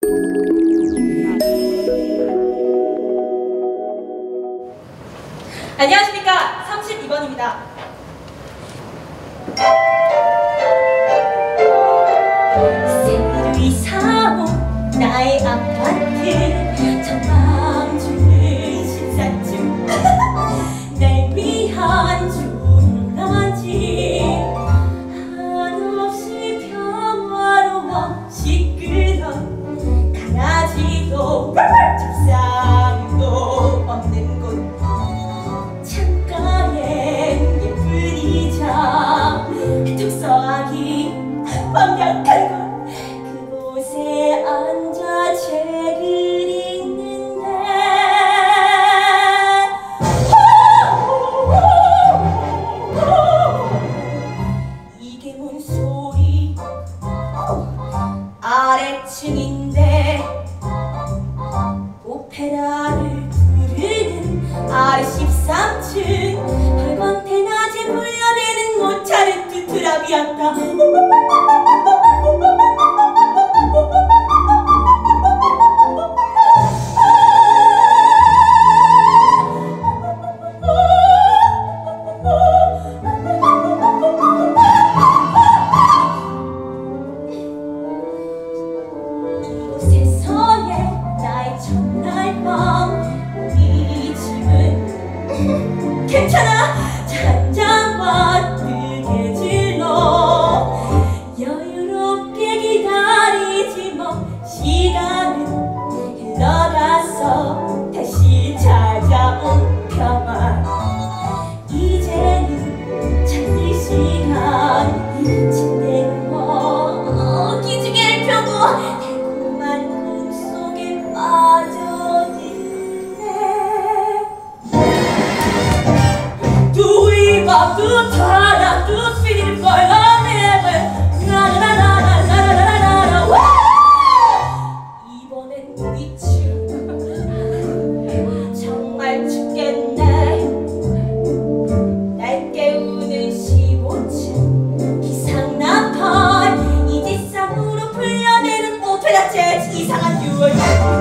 안녕하십니까, 32번입니다. 새로 이사온 나의 아파트 전망주는 신사중 날 위한 주문하지 한없이 평화로워 시끄러운 강아지도 책상도 없는 곳 창가엔 예쁜 의자 tuk서하기 완벽한 곳 그곳에 앉아 책을 읽는데 이게 뭔 소리 아래층인데 오페라를 부르는 아래 13층 밝은 대낮에 불러대는 모차르트 트라비아타 이곳에서의 나의 첫날 밤 이 집은 괜찮아 잔잔과 뜨개질로 여유롭게 기다리지 뭐 시간은 흘러가서 다시 찾아온 평화 이제는 잠들 시간 침대에 누워 기지개를 펴고 달콤한 꿈속에 빠져드네 두이밥도 타라 두 스피드를 걸러내면 나나나나나나나나나 이번엔 위층 정말 춥겠네 날 깨우는 15층 기상나팔 이지상으로 풀려내는 오페라 재즈 이상한 유월